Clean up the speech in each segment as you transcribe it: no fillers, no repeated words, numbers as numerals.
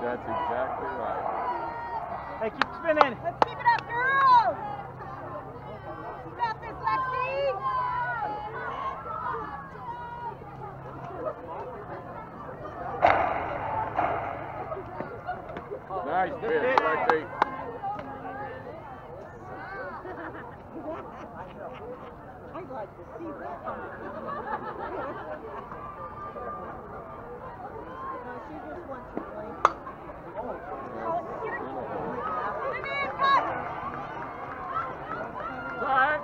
That's exactly right. Hey, keep spinning. Let's keep it up, girls. You got this, Lexi. Nice pitch, Lexi. I'd like to see that. No, she just wants to play. Sorry.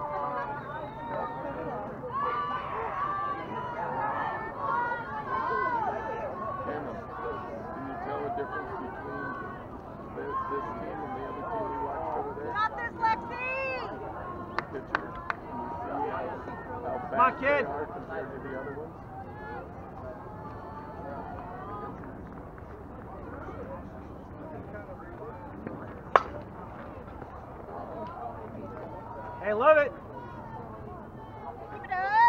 Cameron, can you tell the difference between this team and the other team we watched over there? Got this, Lexi. Pitcher, can you see how Come on, fast kid. they are compared to the other ones? Hey, love it. Keep it up.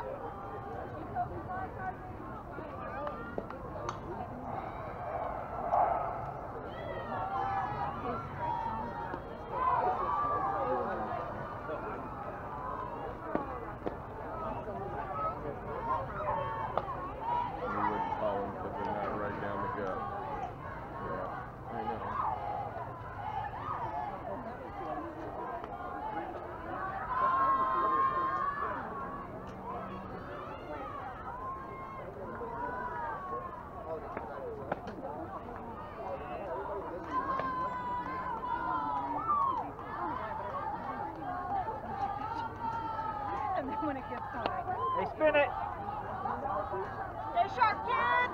We wouldn't call them because they're not right down the gut. Yeah, I know. And then when it gets hard. Hey, spin it. Stay sharp, kid.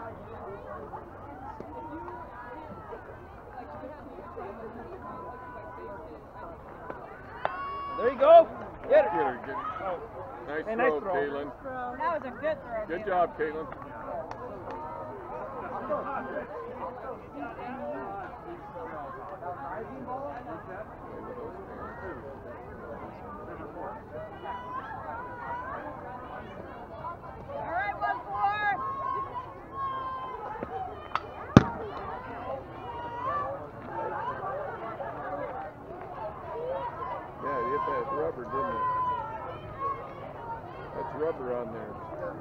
There you go. Get it. Get her, get her. Nice Hey, nice throw, throw. Caitlin. That was a good throw. Good job, Caitlin. All right, 1-4. Yeah, it hit that rubber, didn't it? That's rubber on there.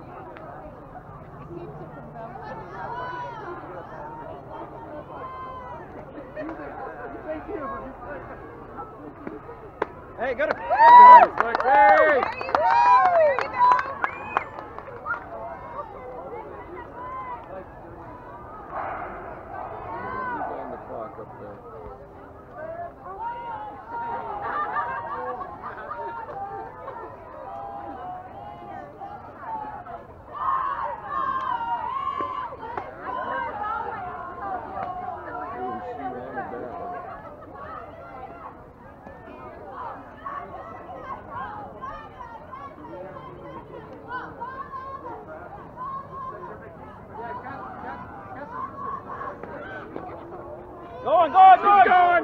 Hey, got it. Nice, Lexi! There you go. There you go. Who's on the clock up there? Ooh, she wanted that one. Going, going, She's going. going!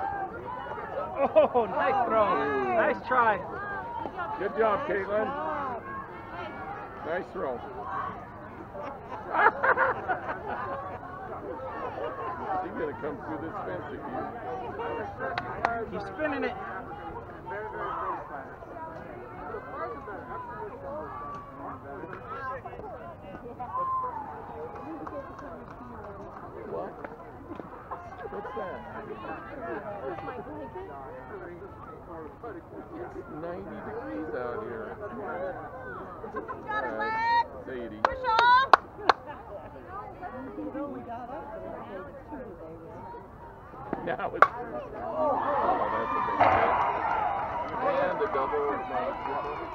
Oh, nice throw. Nice try. Good job, Caitlin. Nice throw. She's gonna come through this fence again. Keep spinning it. What? What's that? It's 90 degrees out here. Got it, Lex. It's 80. Push off. Now it's. Oh, that's a big hit. And a double.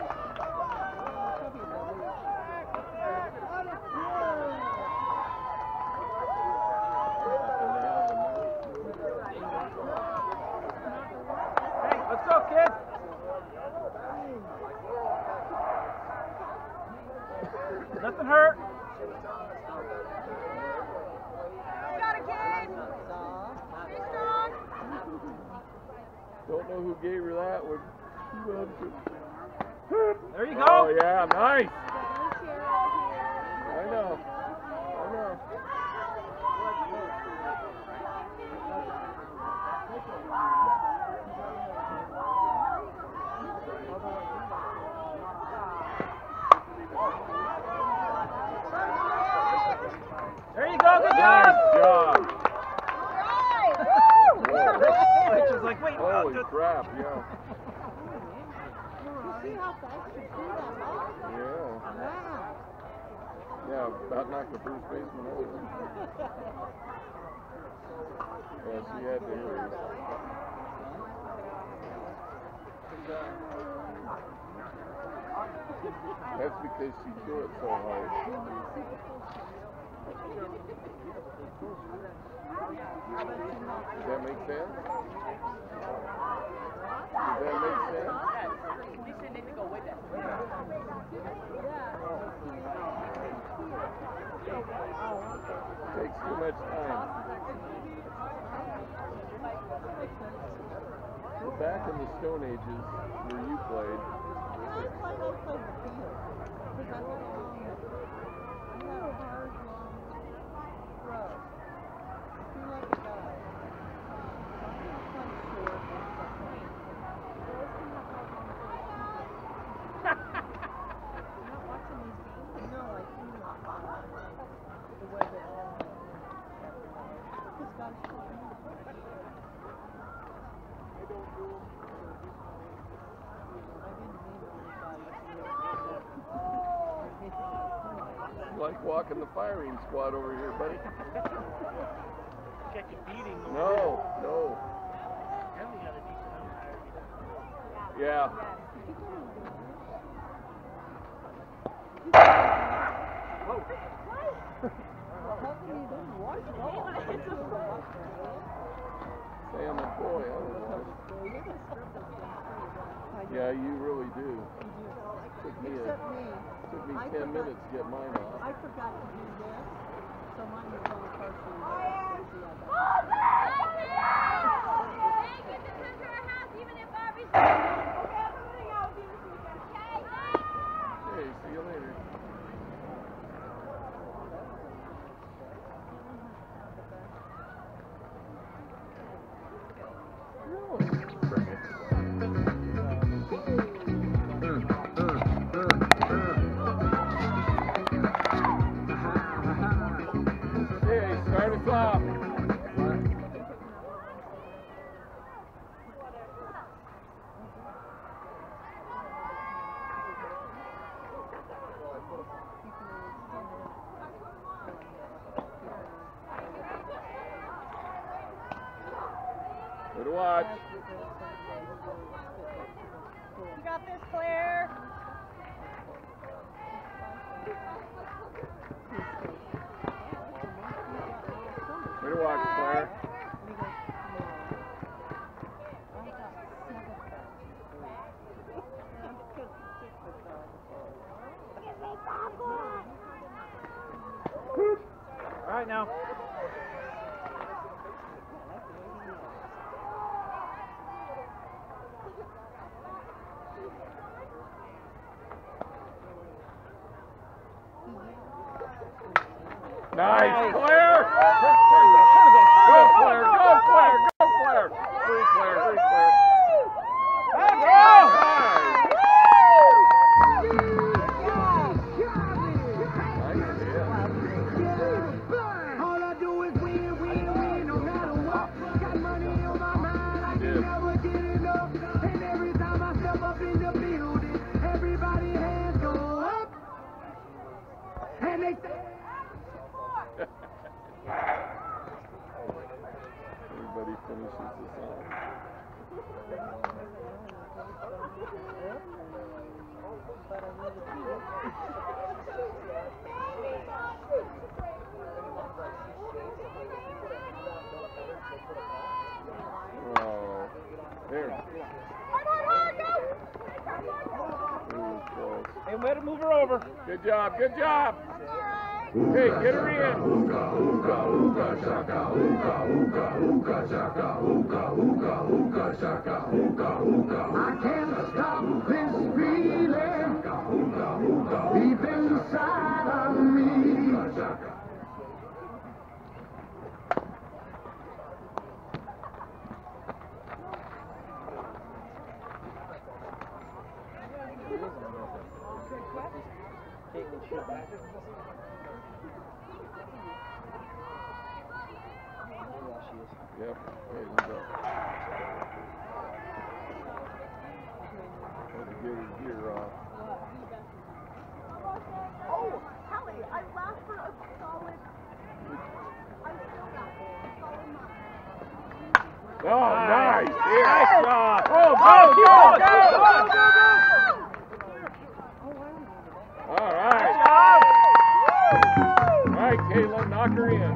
Hey, let's go, kid. Nothing hurt. You got it, kid. Stay strong. Don't know who gave her that one. There you go. Oh, yeah, nice. I know. I know. crap, yeah. You see how fast you threw that ball? Yeah. Wow. Yeah, about knocked the first baseman over. Yeah, she had to hit her. That's because she threw it so hard. Does that make sense? Does that make sense? Takes too much time. Back in the Stone Ages, where you played, like walking the firing squad over here, buddy. Check your beating. No, no. Yeah. Whoa. Sam and boy, yeah, you really do. Took me 10 minutes to get mine off. I forgot to do this, so mine was only partially there. Hey, see you later. Hey, start us off. Good to watch. You got this, Claire. Good to watch, Claire. All right now. Nice, Claire! Go, Claire! Go, Claire! Go, Claire! Hurry, Claire! Hurry, Claire! Nice. All I do is win, win, win, no matter what. Got money on my mind, I can never get enough. And every time I step up in the building, everybody hands go up. And they say, Everybody finishes the song. Oh, there. Ooh, close. Hey, way to move her over. Good job, good job. Hey, get her in. I can't stop this feeling deep inside of me. Yep. Hey, Oh, nice. Nice job. Oh, go, go, go. All right. All right, Caitlin, knock her in.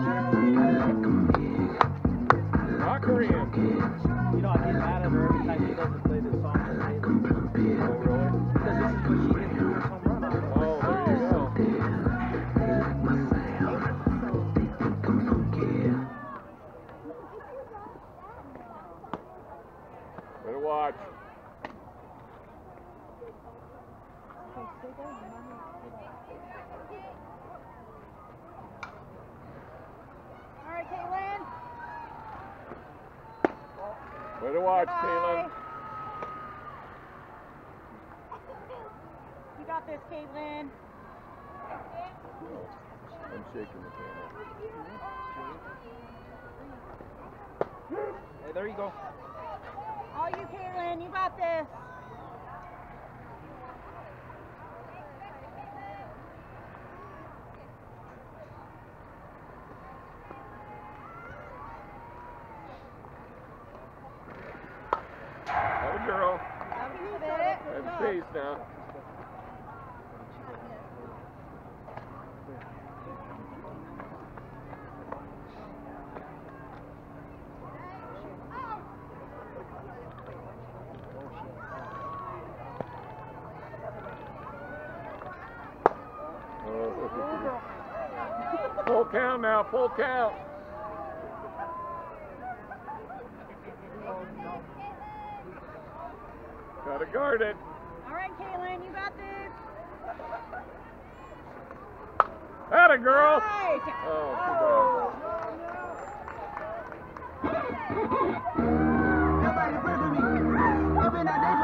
Knock her in. You know, I get mad at her every time she doesn't play this song for Taylor. Oh, really? Because this is what she gets her first home run on. Oh, there you go. Better watch. All right, Caitlin. Better watch, Bye. Caitlin. You got this, Caitlin. I'm shaking the camera. Hey, there you go. All you, Caitlin. You got this. Have a girl. Have it. Have space now. Full count now, full count. Gotta guard it. All right, Caitlin. You got this. Atta girl. Right. Oh, Nobody pray for me. Open that day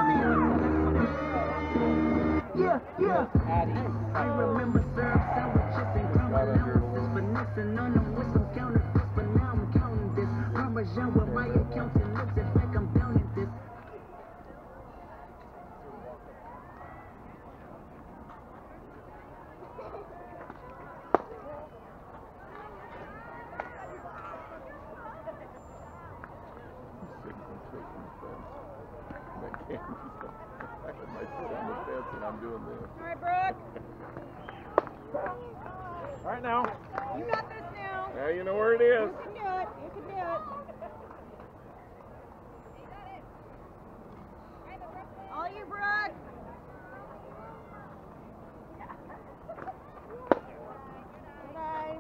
for me. Yeah, yeah. I remember syrup, sandwiches, and crumble allowances. Finessing on them with some counterfeits, but now I'm counting this. Parmesan with my accountant looks at like I'm down in this. I have my foot on the fence and I'm doing this. All right, Brooke. All right now. You got this now. Now you know where it is. You can do it. You can do it. All you, Brooke. Bye.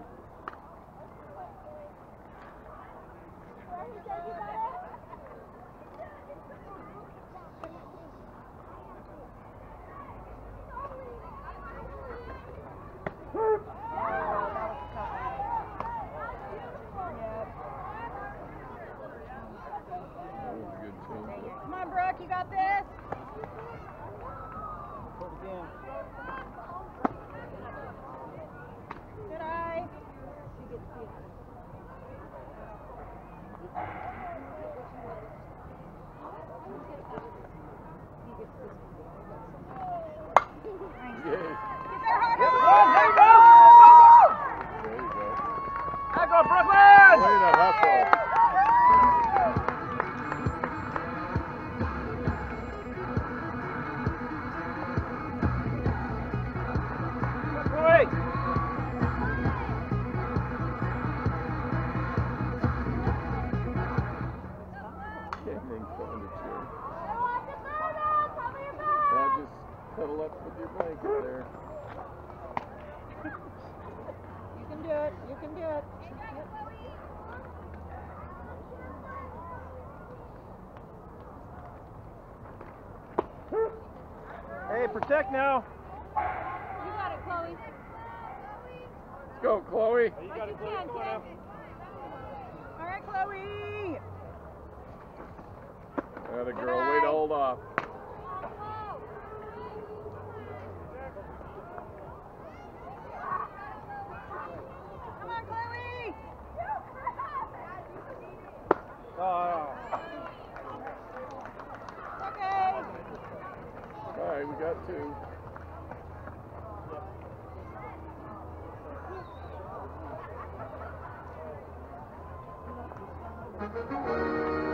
That was a good change. Come on, Brooke. You got this. Put it again. Good eye. Yay. Get there, Hunter. There you go. There you go. Back up, Brooklyn! Way to hustle. Wait. Cameron found a chair. Now just cuddle up with your blanket there. You can do it. You can do it. Hey, protect now. You got it, Chloe. Let's go, Chloe. You got it, can, Chloe. kid. All right, Chloe. Atta girl, way to hold off. Come on, Chloe. Oh. Okay. All right, we got two. Thank you.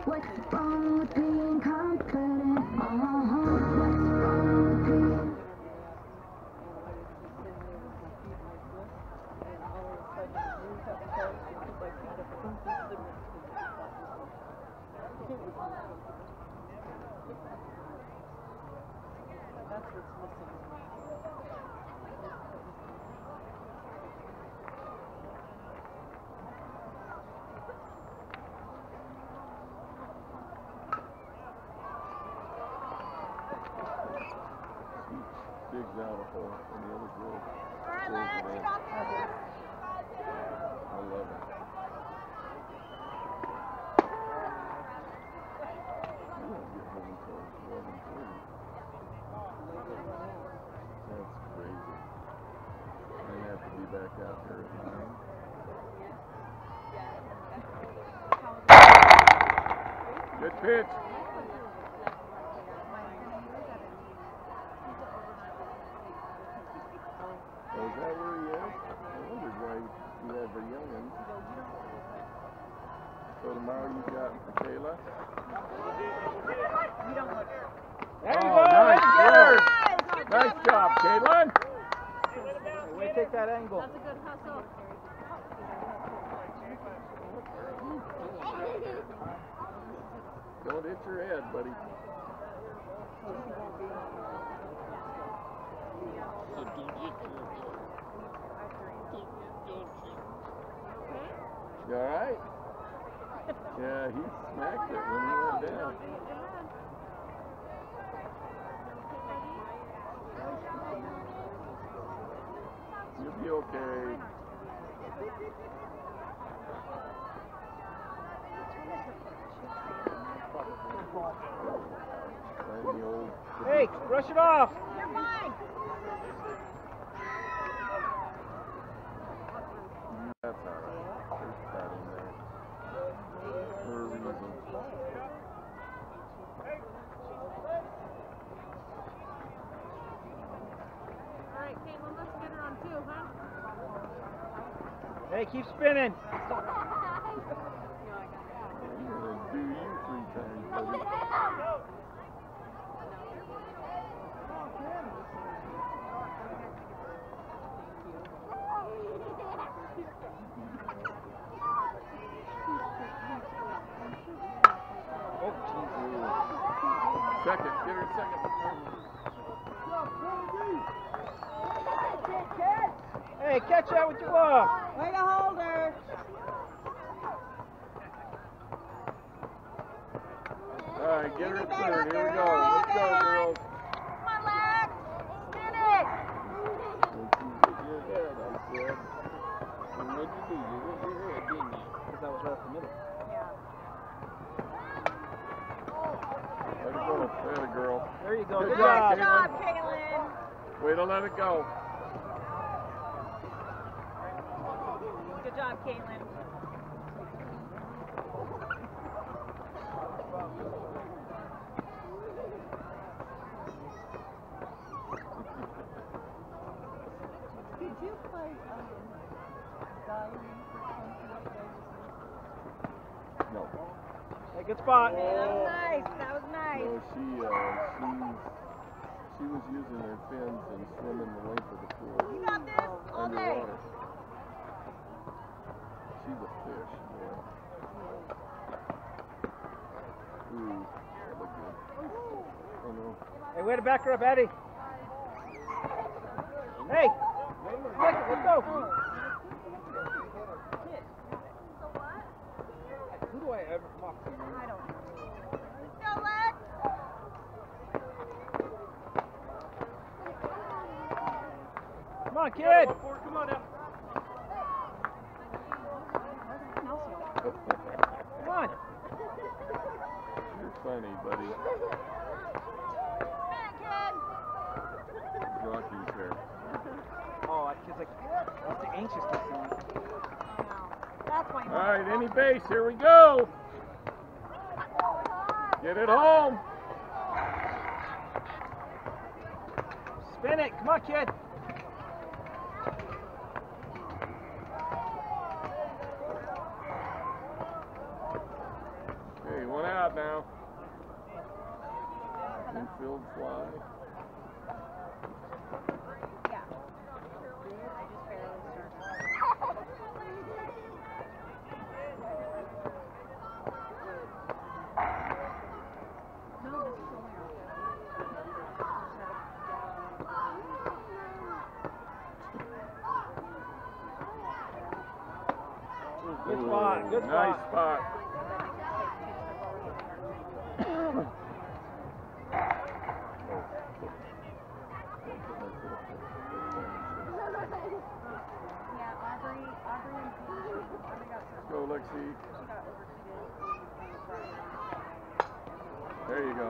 What's wrong with being confident? What's wrong with being? That's what's missing. Digs out a hole and the other girl. All right, Lex, you got this. I love it. You won't get home until 11:30. That's crazy. I have to be back out there at 9. Good pitch. Oh, is that where he is? I wondered why you have a youngin. So tomorrow you got Kayla? You don't look. There you Oh, go. nice There work. Nice job, Caitlin. you go. Way to take that angle. That's a good hustle. Don't hit your head, buddy. You all right? Yeah, he smacked it when he went down. You'll be okay. Find the old- Hey, brush it off. You're fine. That's all right. There's that in there. For a reason. All right, Caitlin, let's get her on two, huh? Hey, keep spinning. I'm gonna do you 3 times, buddy. Oh, jeez. Second, get her second. Hey, catch that with your glove. Way to hold her. All right, get her Get at it third. back, Here we go. girl. Let's go, girls. Come on, Lex. Spin it. Don't you hit your head, I said. And what'd you do? You hit your head, didn't you? Because that was right up the middle. Let it go. There, girl. There you go. Good Good job, job. Good job, Kaylin. Way to let it go. Good job, Kaylin. Did you play No. Hey, good spot. That was nice. That was nice. No, she was using her fins and swimming the length of the pool You got this all day. underwater. She's a fish, yeah. Ooh, that looked good. Oh no. Hey, way to back her up, Eddie. Hey, let's go. Who do I ever fuck? I don't know. Let's go, Lex. Come on, kid. Come on now. Come on. You're funny, buddy. Spin it, kid. Rocky's there. Oh, that kid's like, what's the anxiousness in it? I know. That's why. All right, any base. Here we go. Get it home. Spin it. Come on, kid. Hey, One out now. Infield fly. Yeah. I just barely started. Good spot, good Nice spot. spot. Yeah, Aubrey and Aubrey got Go, Lexi. she got overheated. There you go.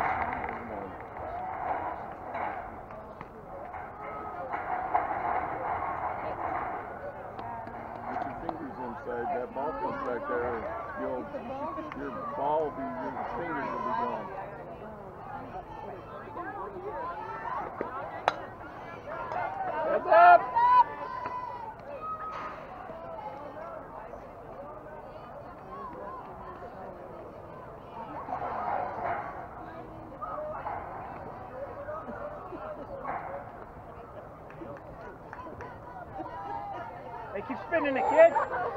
Get your fingers inside. That ball comes back there. Your ball will be, your fingers will be gone. Heads up! Hey, keep spinning it, kid.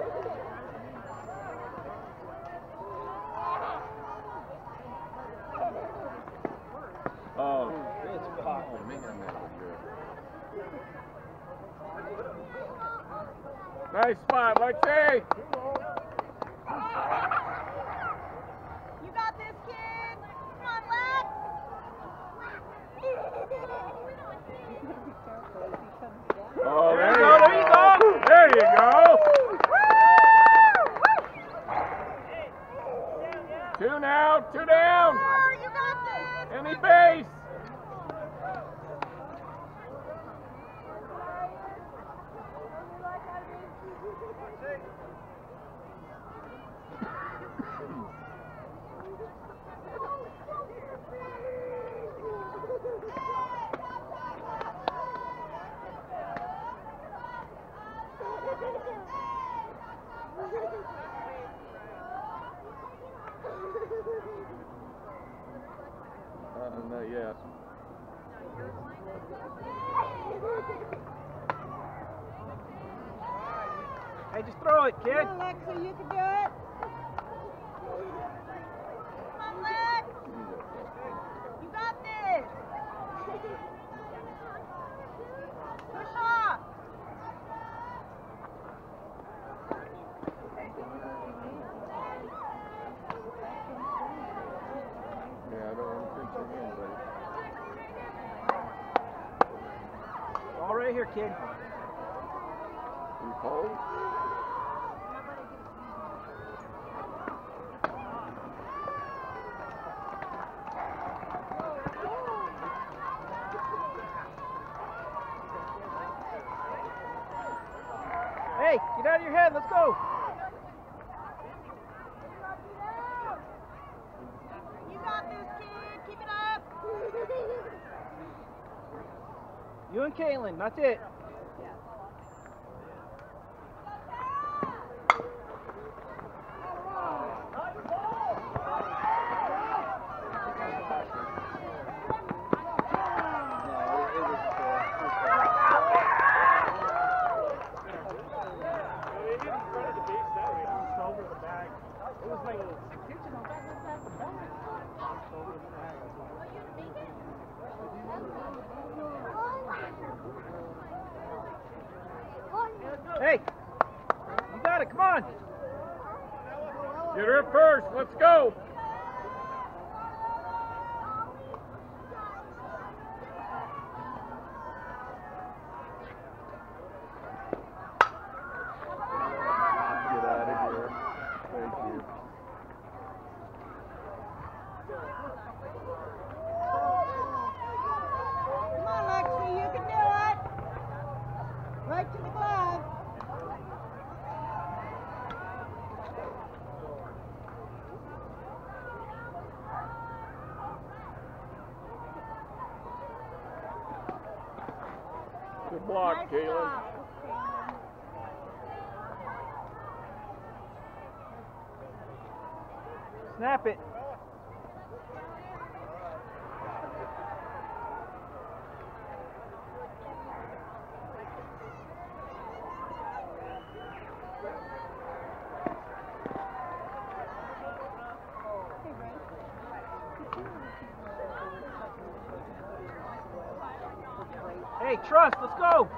Oh, Good spot. oh man, that was good. Nice spot, Lexi! You got this, kid. Come on, Lex. Oh, There you go, there you go. There you go! Two now, two down! You got this. Any base! Not yet. Hey, just throw it, kid. Come on, Lexi, you can do it. Come on, Lex. You got this. Push off. Yeah, I don't want to pinch your hand, buddy. All right here, kid. You cold? Hey, get out of your head. Let's go. You got this, kid. Keep it up. You and Kaylin, that's it. Hey, you got it. Come on. Get her first. Let's go. Get out of here. Thank you. Come on, Lexi, you can do it. Right to the glove. Good block, Nice Kaylin. job. Snap it. Hey, Trust, let's go.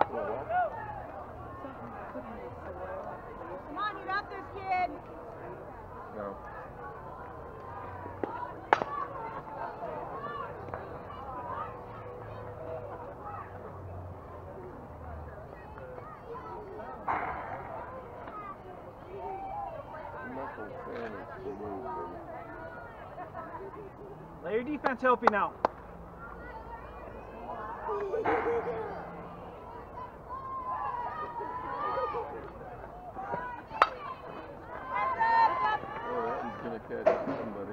Come on, you got this, kid. No. Let your defense help you now. Oh, that one's gonna catch somebody.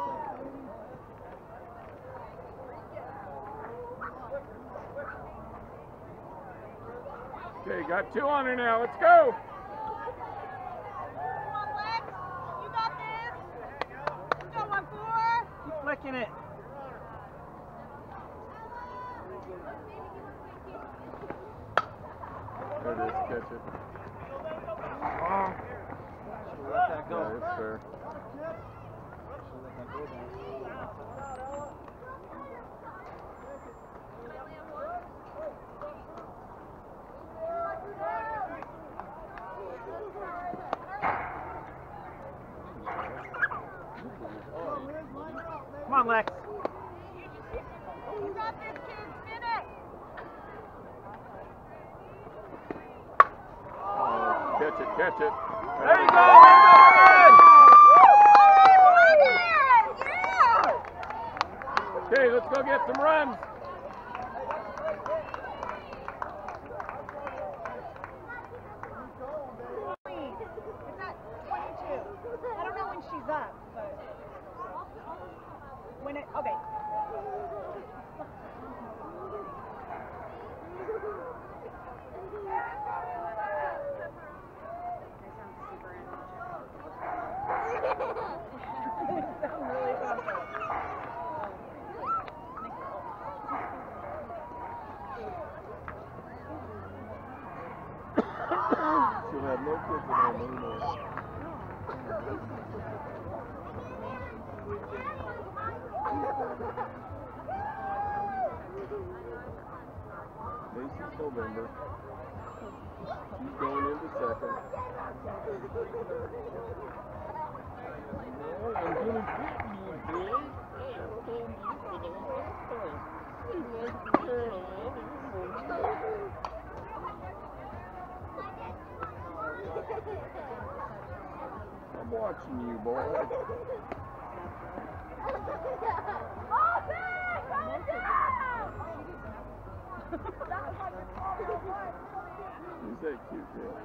Okay, got 2 on her now. Let's go. Come on, Lex. You got this. You got 1-4. Keep flicking it. There it is. Catch it. Oh. Should've let that go. Yeah, it's fair. Should've let that go there. Come on, Lex. You got this, kid. Spin it. Oh, catch it, catch it. There you go. Good. Yeah. Okay, let's go get some runs. It's at 22. I don't know when she's up, but when it, okay. She'll have no kids at home anymore. Macy's November. She's going into second. I'm gonna get you, boy. I'm watching you, boy. Who's that cute girl?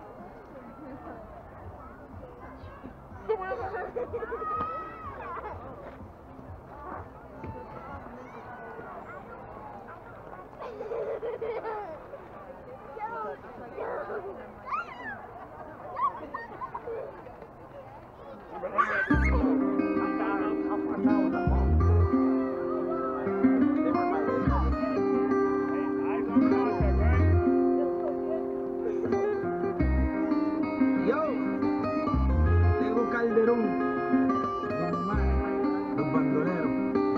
Yo, tengo Calderón, Don Omar, los bandoleros.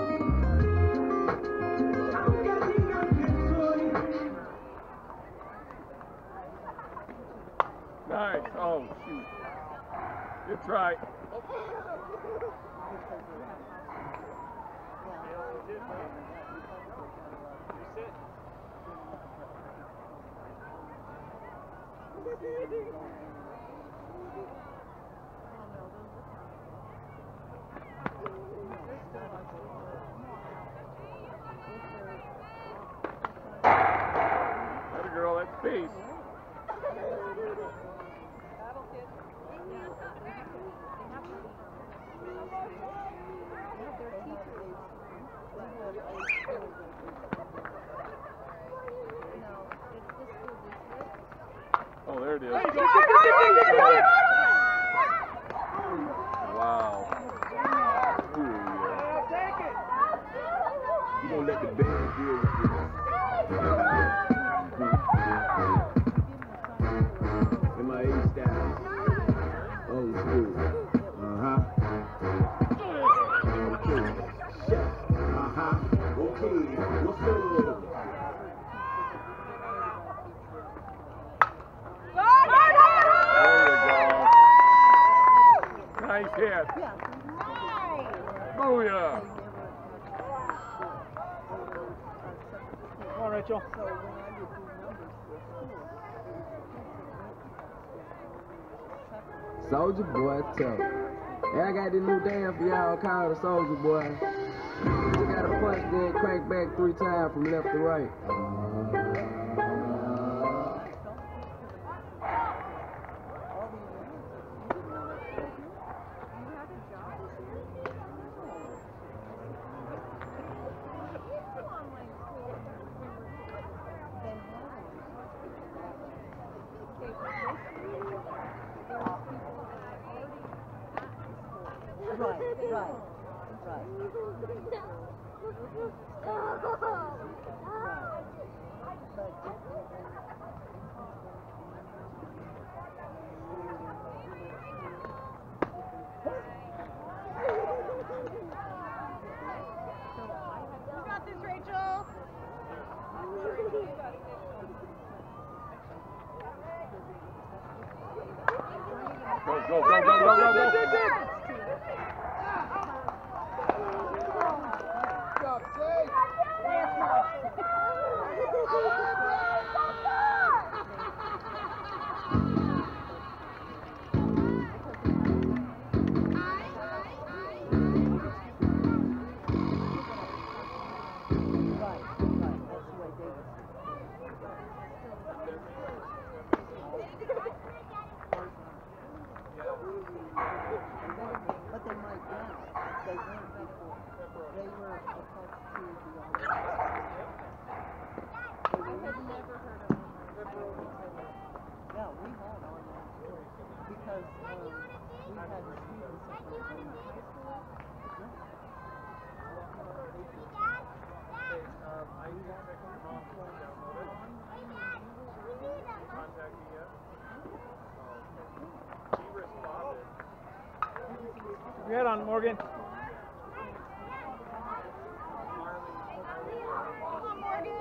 Aunque digan que soy. Nice. Oh, shoot. Good try. That a girl, that's peace. Oh, there it is. Wow. Booyah! Come on, Rachel. Soldier boy, tough. Hey, I got this new dance for y'all called the Soldier Boy. You gotta punch, then crank back 3 times from left to right. You got this, Rachel. Go. Your head on, Morgan. Come on, Morgan.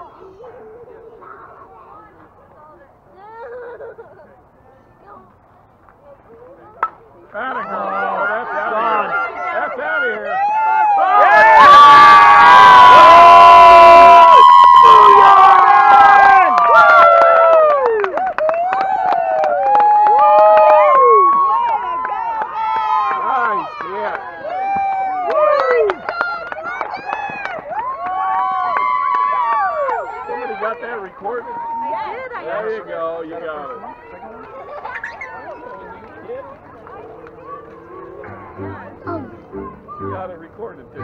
Atta girl. That's out of here. That's out of here. Got that recorded? I did. There you go. You got it. You got it recorded too.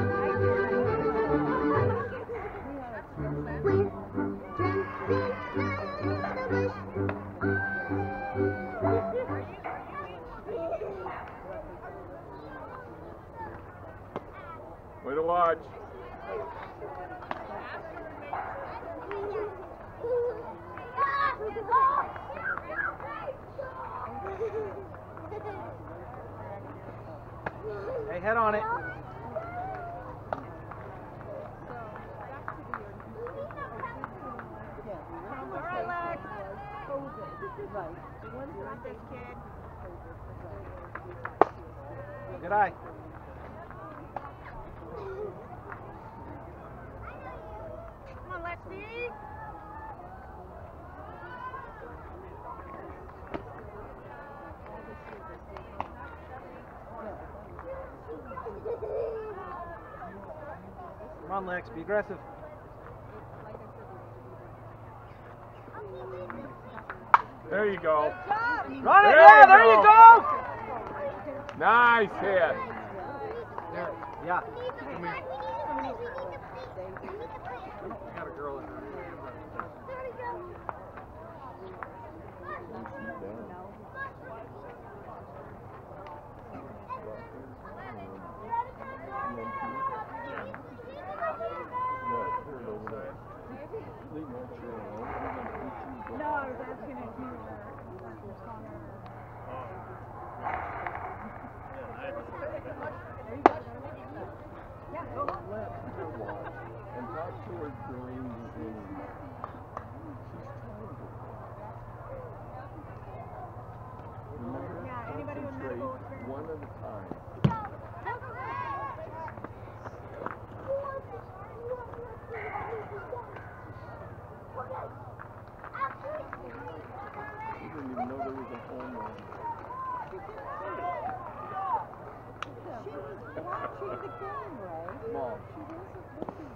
Way to watch. Hey, head on it. Relax. Got this, kid. Good eye. Come on, Lexi. Come on, Lex. Be aggressive. There you go. Run it! There Yeah, you there you go. go! Nice hit. There. Yeah. Got a girl in there. No, I was asking if you were And talk to her during the inning. Remember, Yeah, anybody with concentrate medical experience. one at a time. She's a game, right? Small. She is a game.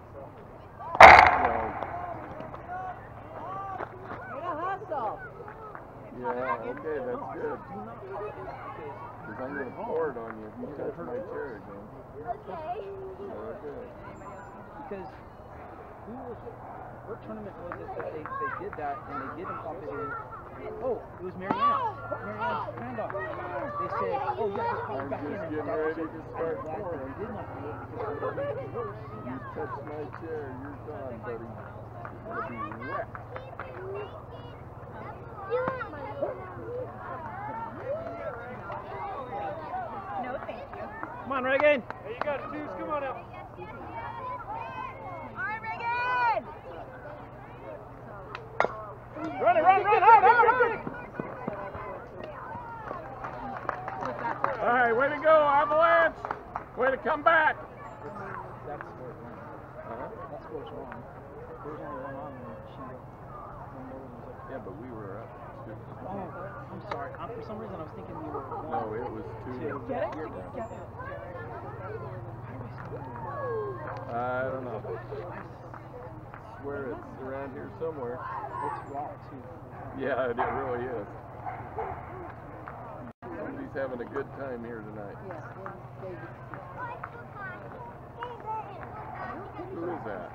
Way to hustle. Yeah, okay, that's good. Because I'm going to pour it on you if you touch my chair again. Okay. Okay. Because who was what tournament was it that they did that and they didn't pop it in? Oh, it was Marianne. Marianne's granddaughter. They said, oh yeah, just pop it back in. I'm just And getting that was ready to I'm start glad that pouring. they did not do it because it would have made it worse. You touch my chair, you're done, buddy. You're going to be wrecked. No, thank you. Come on, Reagan. Hey, you got it, Juice. Come on out. All right, Reagan. Run it, run, out. All right, way to go, Avalanche. Way to come back. That's where it went. That's where it's wrong. There was only one on and she when Nolan was up. Yeah, but we were up. Oh, I'm sorry. For some reason I was thinking you were one. No, it was two. Get it? Get it. I don't know. I swear it's around here somewhere. It's raw too. Yeah, it really is. Somebody's having a good time here tonight. Who is that?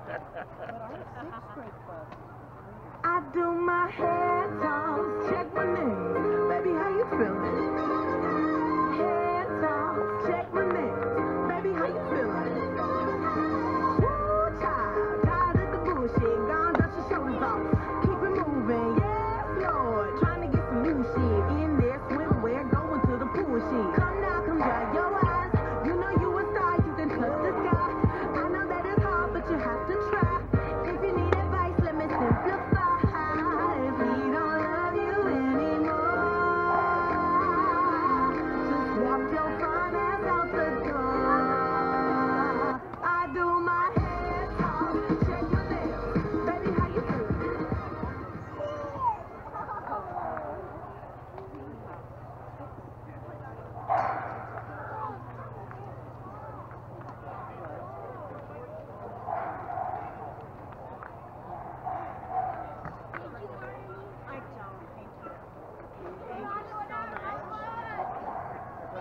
I do my head toss, check my name. Baby, how you feeling? Head toss, check my name. Baby, how you feeling? Woo, child, tired of the bullshit. Gone, dust your shoulders off. Keep it moving, yes, Lord. Trying to get some new shit in there. Swimwear, going to the pool shit. Come now, come dry your eyes. You know you a star, you can touch the sky. I know that it's hard, but you have to try. If you need advice, let me simplify. If he don't love you anymore, just walk your fine ass out the door. I do my head toss, check my nails. Baby, how you feeling? I don't. Thank you. Thank you so much.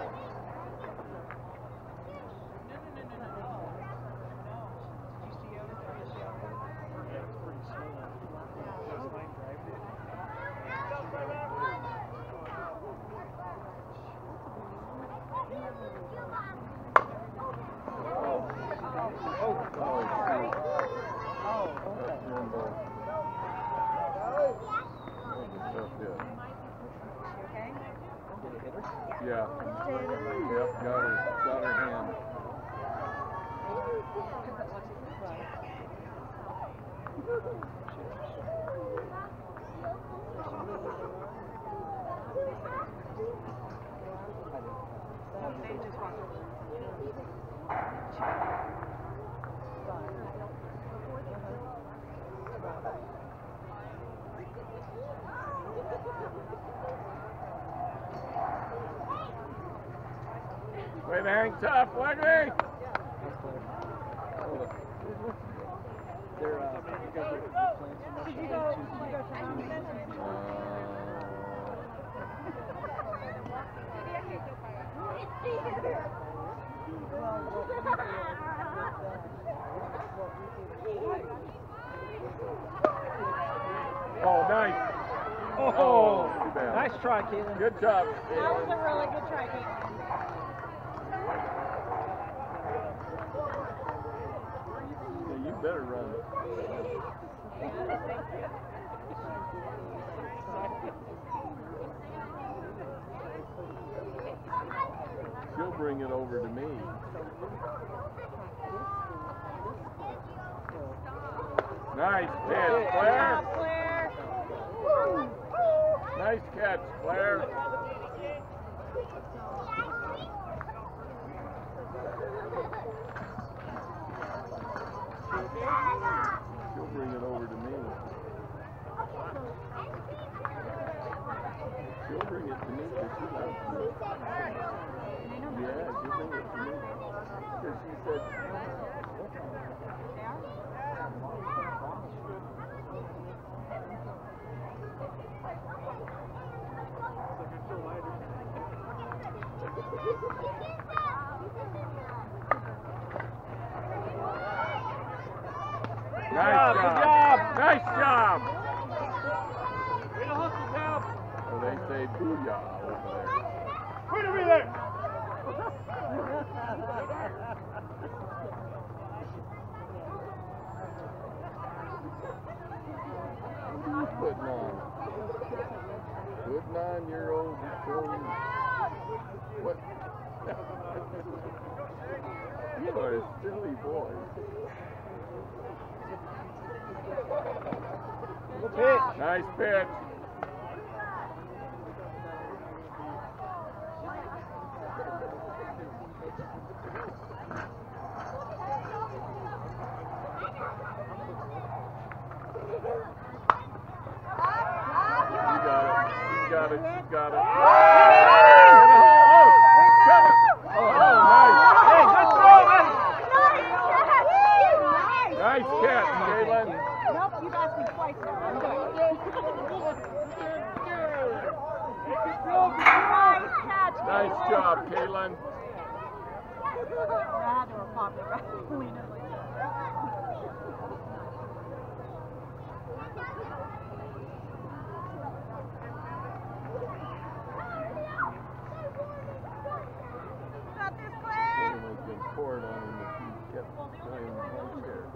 Yeah. Yep, got her hand. Way to hang tough, Leggy! They're, you guys are playing so much. Did you go Oh, nice. Oh, too bad. nice try, Caitlin. Good job. That was a really good try, Caitlin. Yeah, you better run. She'll bring it over to me. Nice catch, Claire. Claire. Nice catch, Claire. She'll bring it over to me. She'll bring it to me because she loves me. Yeah, she'll bring it to me. Nice job. Nice job. Well, they say booyah over there. Wait a minute! What are you putting on? Good 9-year-old Victorian. What? You are a silly boy. Nice pitch. She's got it. She's got it. Nice catch, Kaylin. Nope, you've asked me twice now. I'm good. Nice catch. Nice job, Kaylin. I had to pop it right. Lean it like that. Got this, Claire. Kaylin has been poured on him if he kept playing home chair.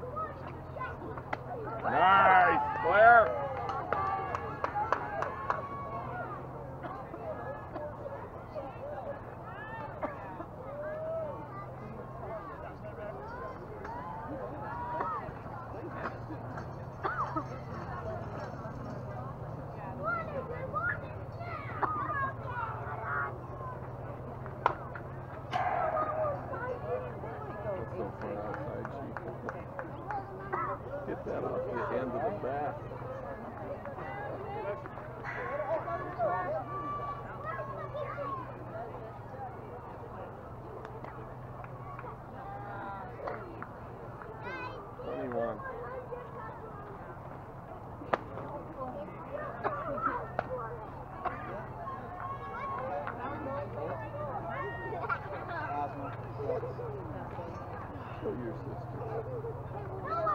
Nice, Claire. So far outside, she get that off the end of the bat. Show your sister.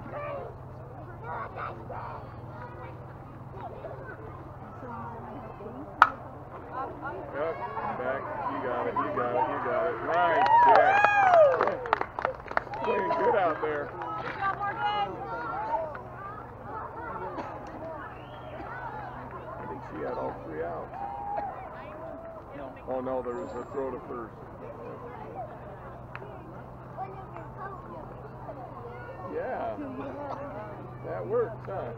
Yep, back. You got it. You got it. You got it. Nice catch. Playing good out there. I think she had all 3 outs. Oh no, there was a throw to first. Yeah, that worked, huh?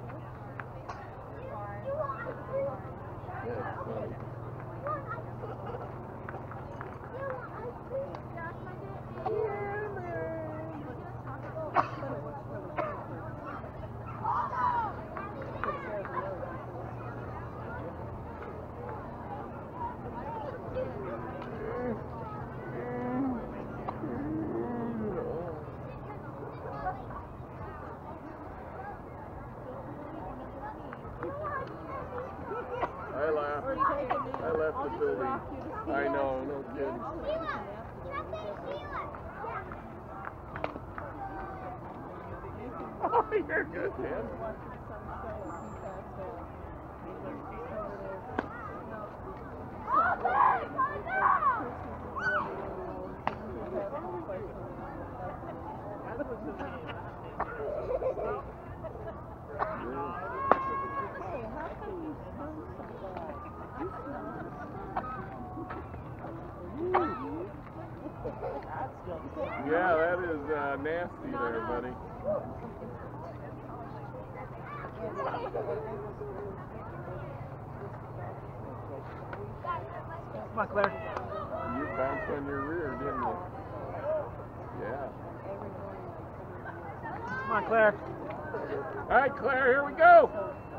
That's funny. I left the building. I know, no kidding. Oh, you're good, man. Yeah, that is nasty there, buddy. Come on, Claire. You bounced on your rear, didn't you? Yeah. Come on, Claire. All right, Claire, here we go.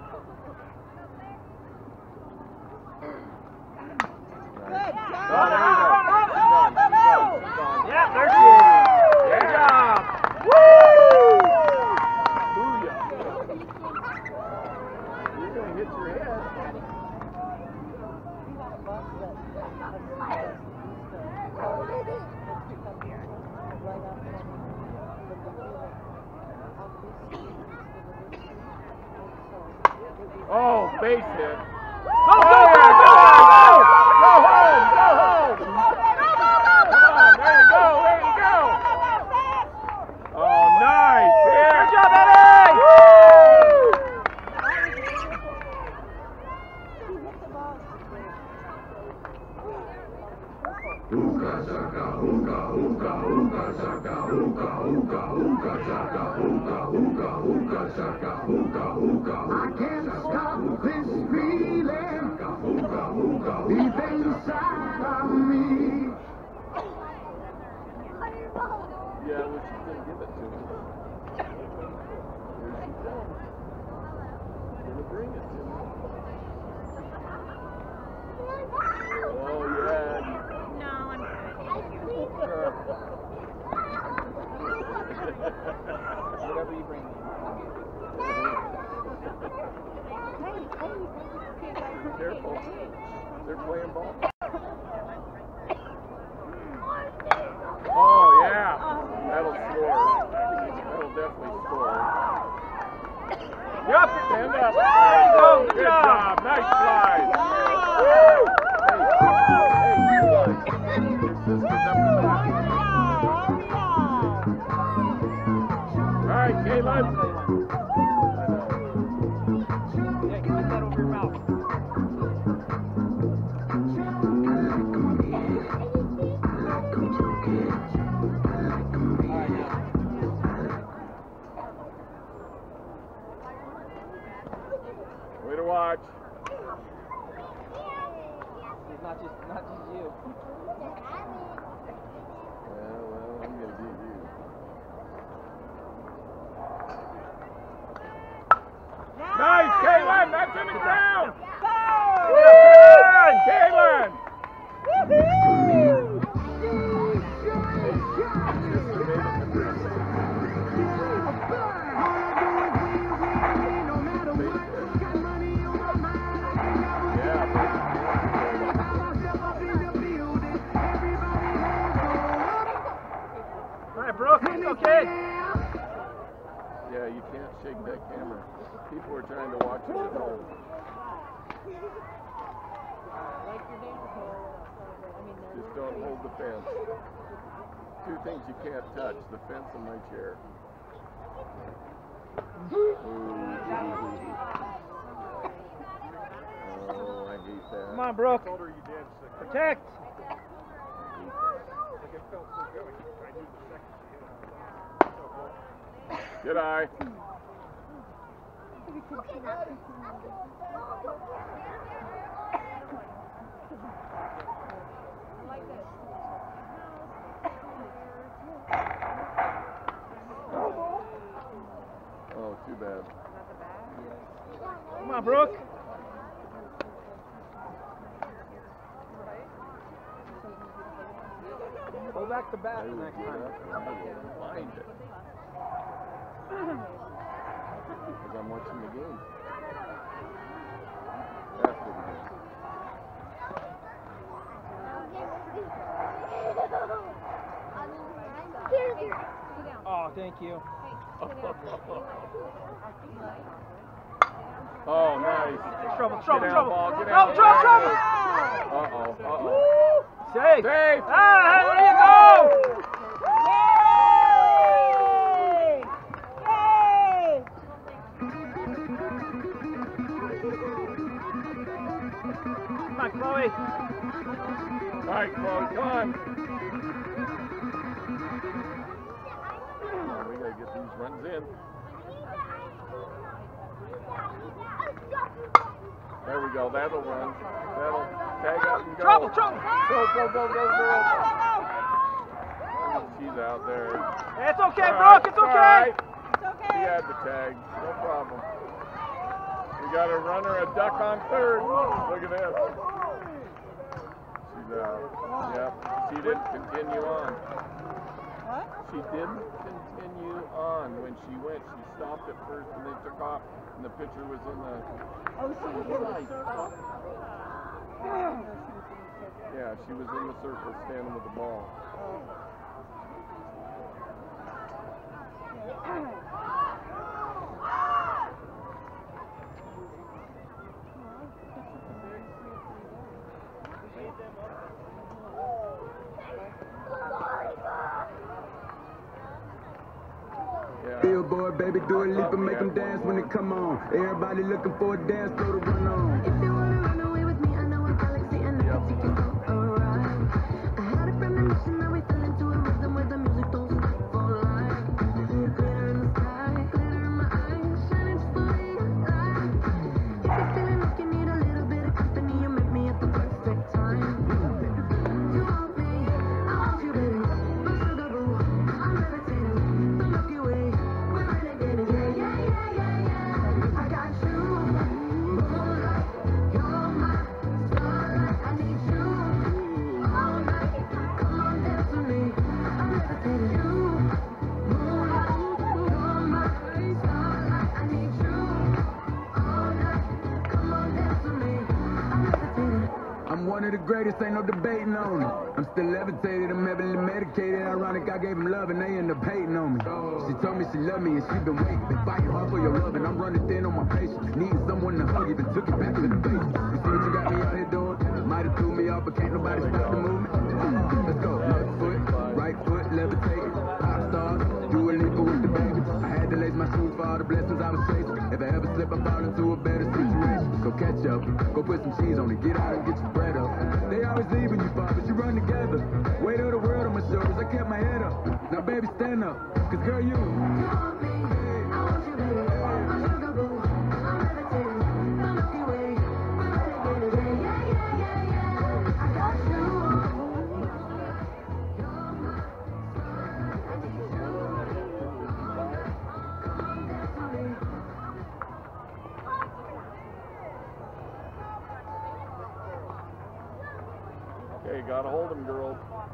Good job. Oh, there you go. She's on. She's on. She's on. Yeah, there she is. Good job. Booyah. You're going to hit your head. Oh, base hit. Go, Oh, go, yeah, go, go, go! go! Go home, go home! Come on, there you go, there you go! Oh, nice hit! Good job, Eddie! I can't stop this feeling deep inside of me. Yeah, well, she's gonna give it to him. Here she comes. Gonna bring it to him. Oh, yeah. No, I'm Whatever you bring me. Careful. They're playing ball. Oh, yeah. That'll score. That'll definitely score. Yep. Stand up. There you go. Good job. Nice slide. Hey, Eli. Your sister's up the back. All right, Caleb. I know. Yeah, get that over your mouth. Way to watch. It's not just you. Yeah, well, I'm gonna beat you. Nice, Caitlin! That's in the ground! Good, Caitlin! All right, Brooke, it's okay. Yeah, you can't shake that camera. People are trying to watch it at home. Just don't hold the fence. Two things you can't touch, the fence and my chair. Oh, I hate that. Come on, Brooke. Protect. Good eye. Oh, too bad. Come on, Brooke. Go back to bat I will next get time. up and I will find it. Because I'm watching the game. After the game. Oh, thank you. Oh, nice. Trouble, Get trouble, out, trouble. ball. Get Trouble, out. trouble, trouble. Uh-oh, uh-oh. Safe. Safe. Ah, there you go. Come on, Chloe. All right, Chloe, come on. Oh, we gotta get these runs in. There we go. That'll run. That'll tag up and go. Trouble, trouble. Go, go, go, go, go. She's out there. It's okay, All Brooke. right, It's all okay. right. It's okay. She had the tag. No problem. We got a runner, a duck on third. Look at this. She's out. Yep. She didn't continue on. What? She didn't continue on. When she went, she stopped at first and they took off and the pitcher was in the Oh, she was in the circle. yeah, she was in the circle standing with the ball. boy, baby, do a leap and make them dance when they come on. Everybody looking for a dance floor to run on. If you wanna run away with me, I know a galaxy and I can take you for a ride. I had a premonition that we fell into a rhythm where the music don't stop for life. Glitter in the sky, glitter in my eyes, shining just the way I like. If you're feeling like you need a little bit of company, you met me at the perfect time. You want me, I want you, baby. My sugar boo, I'm levitating. The Milky Way, we're renegading. Yeah, yeah, yeah, yeah, yeah. I got you, moonlight. You're my starlight. I need you all night. Come on, dance with me. I'm levitating. You, moonlight. You're my starlight. I need you all night. Come on, dance with me. I'm levitating. I'm one of the greatest, ain't no debating on it. I'm still levitated, I'm heavily medicated. Ironic, I gave them love and they end up hating on me. She told me she loved me and she been waiting. Been fighting hard for your love and I'm running thin on my patience. Needing someone to hug, even took it back to the base. You see what you got me out here doing? Might have threw me off, but can't nobody stop the movement. Let's go, left foot, right foot, levitating. Pop stars, do a leap with the baby. I had to lace my shoes for all the blessings I was chasing. If I ever slip, I fall into a better situation. Go catch up, go put some cheese on it, get out and get your bread up. They always leaving you far, but you run together. Weight of the world on my shoulders, I kept my head up. Now baby, stand up, cause girl, you. You want me, I want you, baby. My sugar boo, I'm levitating. The Milky Way, we're renegading. Yeah, yeah, yeah, yeah, yeah. I got you. You're my starlight. I need you. Come on, dance with me. Okay, gotta hold him, girl.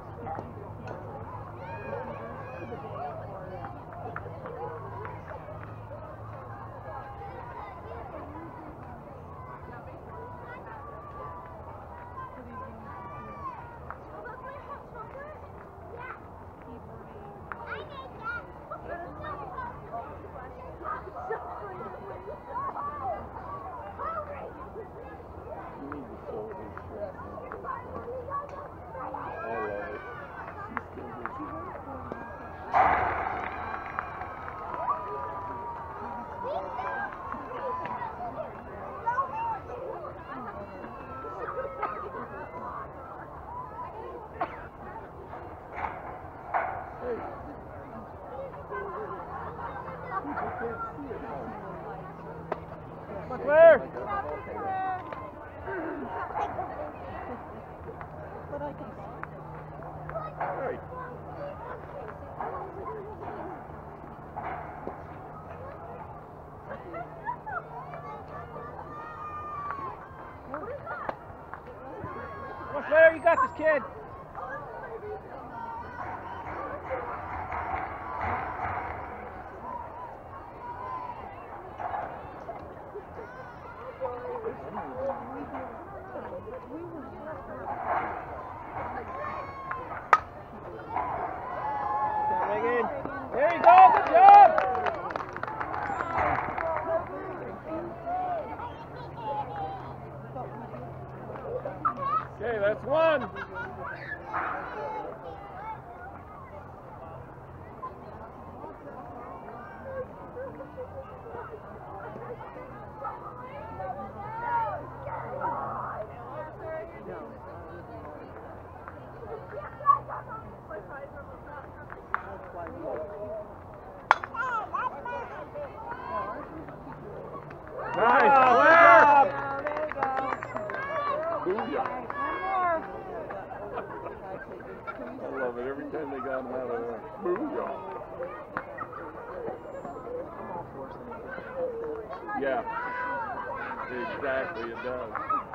You need to solve this shit. All right. Hey. Come on, Claire. But I can Right. Come on, Claire, you got this, kid. Megan. There you go, good job. Okay, that's one. Nice, Claire! Booyah. I love it every time they got him out of there. Booyah. Yeah. Exactly, it does.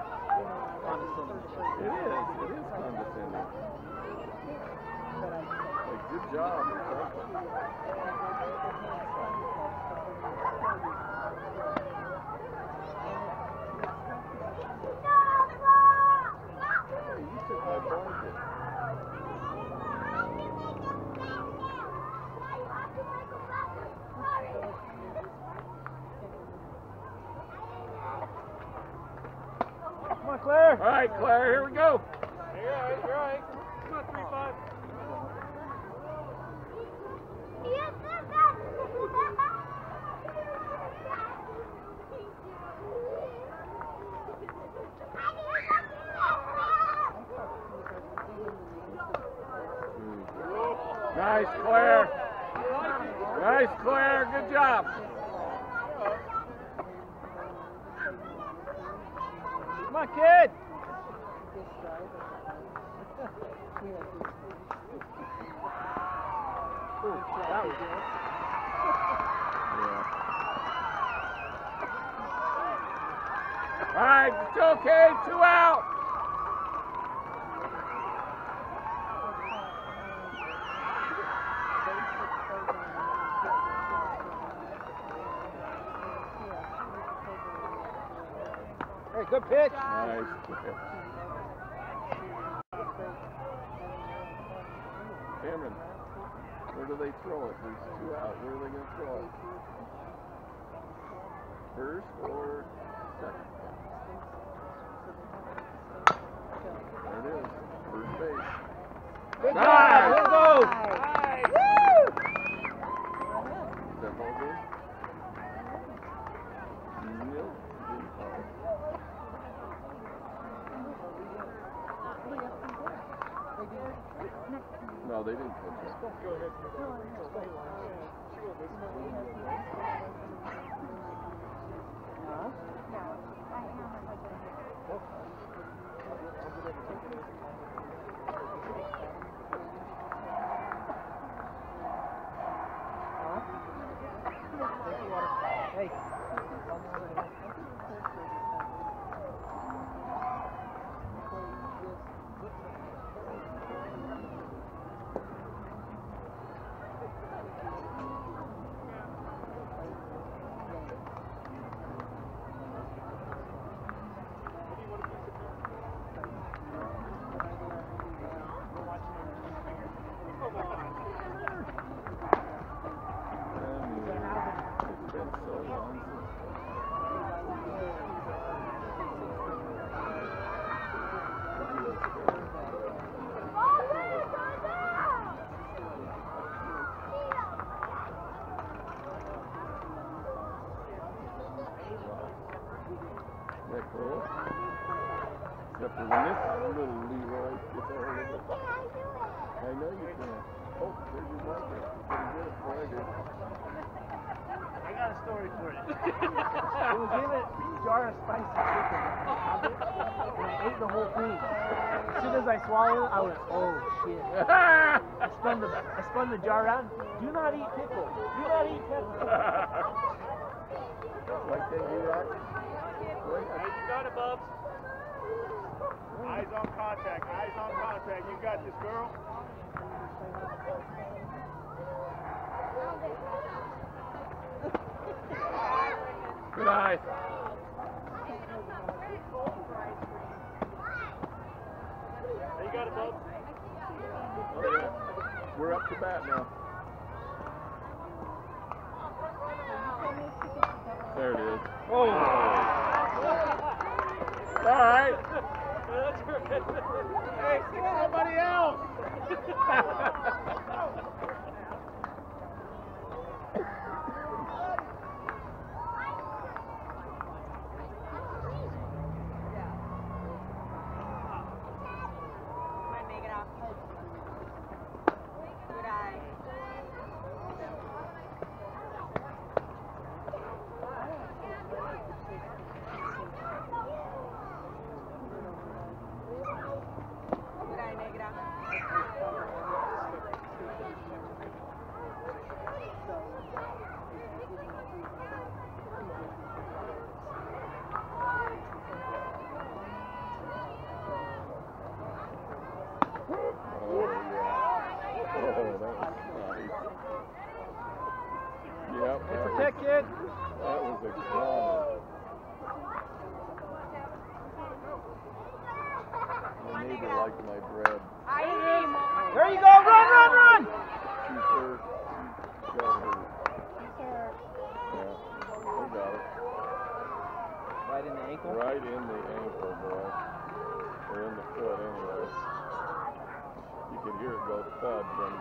It is condescending. Like, good job. You took my blanket. Come on, Claire. All right, Claire, here we go. You're all right, you're all right. Come on, 3-5. Yes, Nice, Claire. Nice, Claire. Good job. Come on, kid. Ooh, that was good. All right, it's okay. 2 out. Hey, good pitch. Nice pitch. Cameron, where do they throw it? There's 2 out. Where are they going to throw it? First or second? There it is. First base. Good Nice. job. Let's go. Is that ball good? Nope. No, they didn't catch it. Hey. Except for when this little Leroy gets a hold of it. I know you can. Oh, there's your blanket. Pretty good. Very good. I got a story for you. It was in a jar of spicy chicken. And I ate the whole thing. As soon as I swallowed it, I went, oh shit. I spun the jar around. Do not eat pickle. Do not eat pickle. Like that, you rock? Hey, you got it, Bubs. Eyes on contact. Eyes on contact. You got this, girl. Good eye. Hey, you got it, Bubs. Oh, yeah. We're up to bat now. There it is. Oh. All right. Hey, see somebody else. Yep. Protect, kid. That was a clobber. My neighbor liked my bread. There you go. Run, run, run. She's hurt. She got hurt. Yeah, they got it. Right in the ankle? Right in the ankle, boy. Or in the foot, anyway. You could hear it go thud when.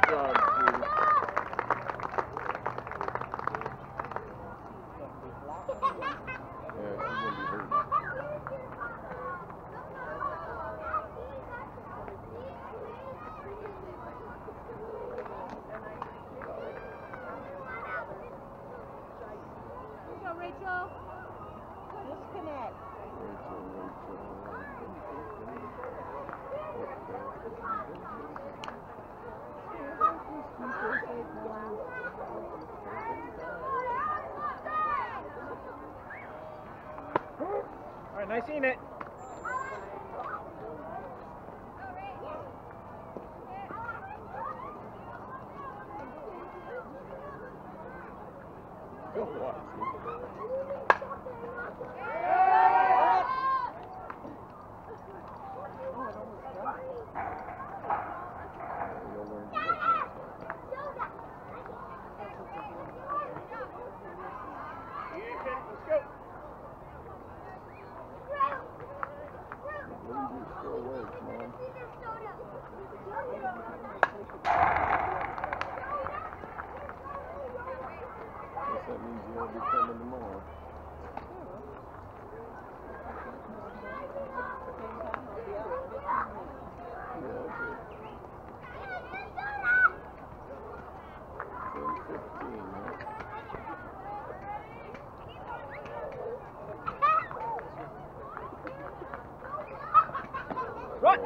job, sweetie. Yeah, she's gonna be hurt. Here you go, Rachel. Disconnect. All right, nice seeing it. Go watch it. You'll learn to look at it. Let's go. What do you do? Still away, come on. Guess that means you won't be coming tomorrow. Yeah, okay. 10:15, huh? Run!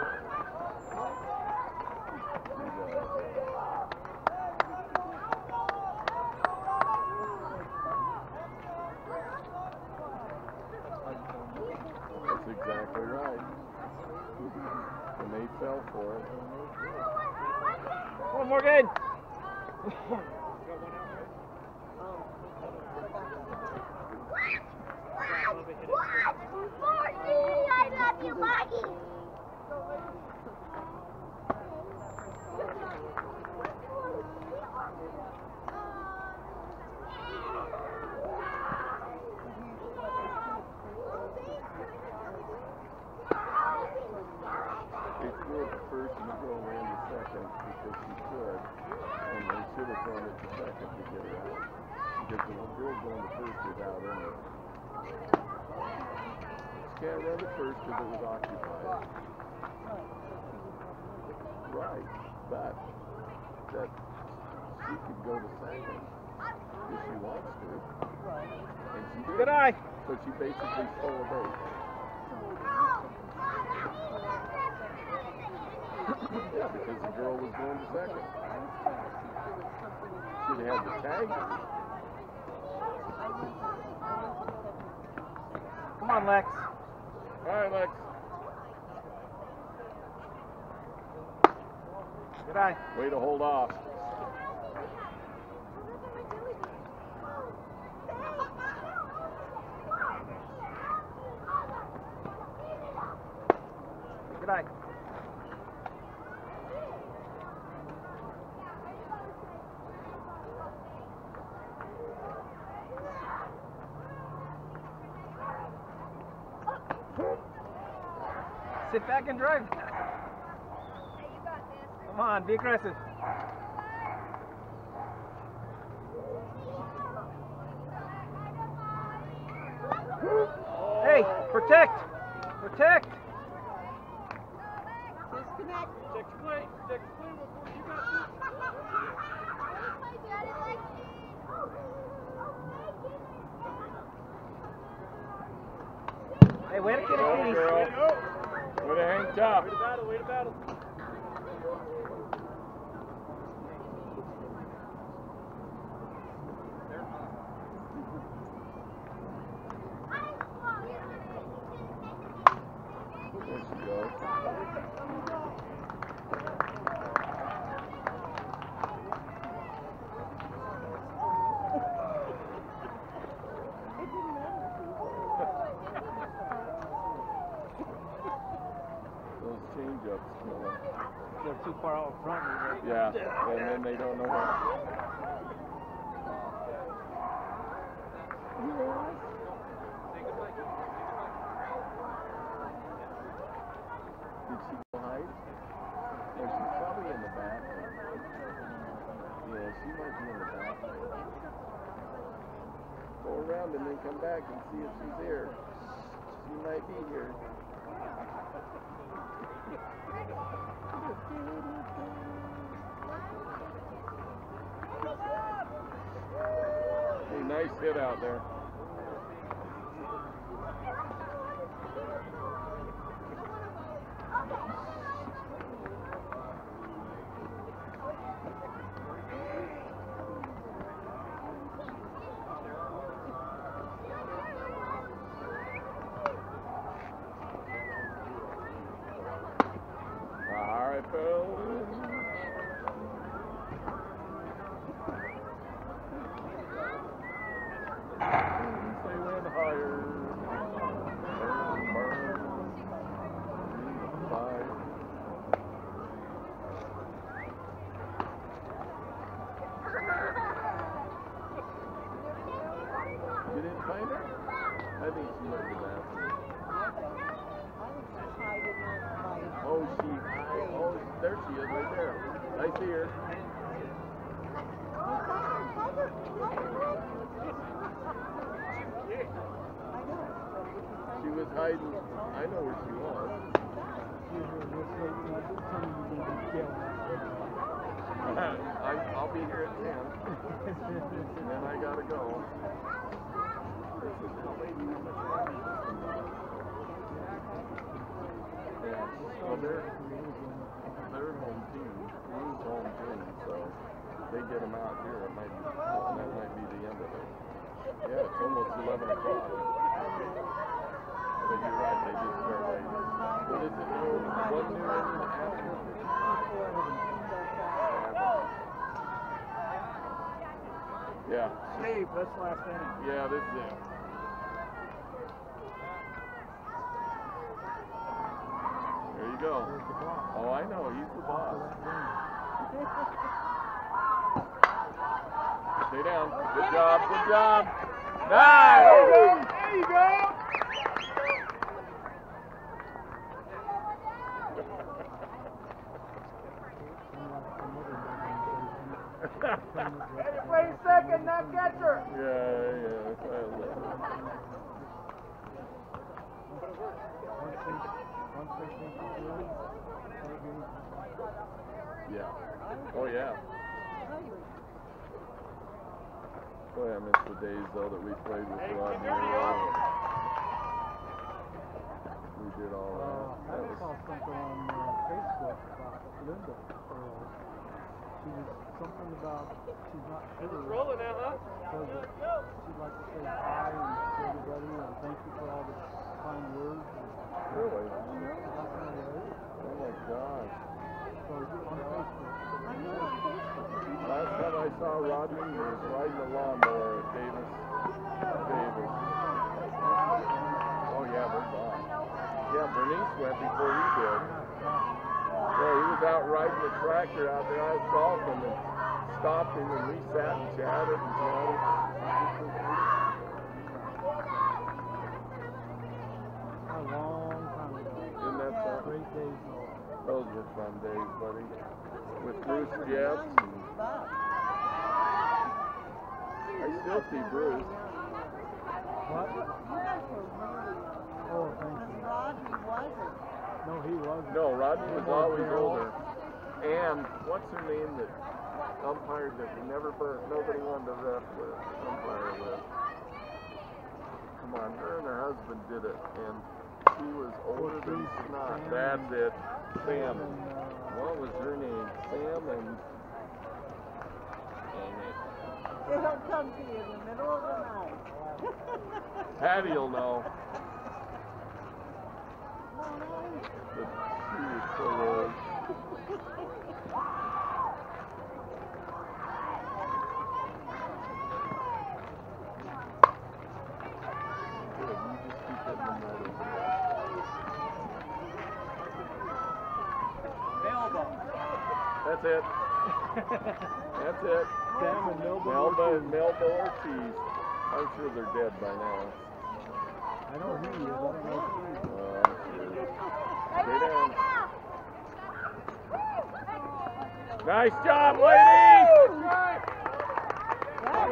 That's exactly right. And they fell for it. Come on, Morgan. I love you, Maggie. They threw it to first and the girl ran to second because she could. And they should have thrown it to second to get her out. Because the girl going to first was out anyway. She can't run to first because it was occupied. Right, but that she could go to second if she wants to. And she did. Good eye. So she basically stole a base. Yeah, because the girl was going to second. Should have had the tag. Come on, Lex. All right, Lex. Good eye. Way to hold off. Good eye. Sit back and drive. Come on, be aggressive. Hey, protect! Protect! Disconnect. Check your play. Check your play before you got this. Hey, way to get Go, it, Keith. girl. Way to hang tough. Way to battle, way to battle. There she goes. Those change-ups kill them. They're too far out front. Yeah, and then they don't know what. Did she go hide? Well, she's probably in the bathroom. she in the bathroom? Go around and then come back and see if she's here. She might be here. Hey, nice hit out there. You didn't find her? I think she went to the bathroom. Oh, oh, there she is right there. I see her. She was hiding. I know where she was. I'll be here at 10. And then I gotta go. Yeah, well, they're home team. He's home team, so they get them out here. That might be the end of it. Yeah, it's almost 11 o'clock. But you're right, they did start late. What is it? What new in the afternoon? Yeah. Steve, that's last inning. Yeah, this is it. There you go. Oh, I know. He's the boss. Stay down. Good job. Good job. Nice. There you go. Hey, play second, not catcher. Yeah, that's why I love it. Yeah. Oh, yeah. Boy, I miss the days, though, that we played with Rodney. We did all that. I saw something on Facebook about Linda. She was something about she's not sure. It's rolling now, huh? She'd like to say hi and to everybody and thank you for all the kind words. Really? Oh my gosh. So on Facebook. Last time I saw Rodney, he was riding the lawnmower at Davis. Oh yeah, they're gone. Yeah, Bernice went before he did. Yeah, he was out riding the tractor out there. I was golfing and stopped him and we sat and chatted and chatted. A long time ago. Isn't that something? Great days. Those were fun days, buddy. With Bruce Jeffs. I still see Bruce. What? Oh, thank you. Rodney wasn't. No, he wasn't. No, Rodney was always older. And what's her name that umpired that nobody wanted to ref with, umpire with? Come on, her and her husband did it, and she was older than snot. That's it. Sam. What was her name? Sam and... Dang it. It'll come to you in the middle of the night. Patty'll know. But she was so old. Good, you just keep hitting them right over there. That's it. That's it. Sam and Melba Ortiz. I'm sure they're dead by now. I know who he is. I don't know who he is. Stay down. Nice job, ladies!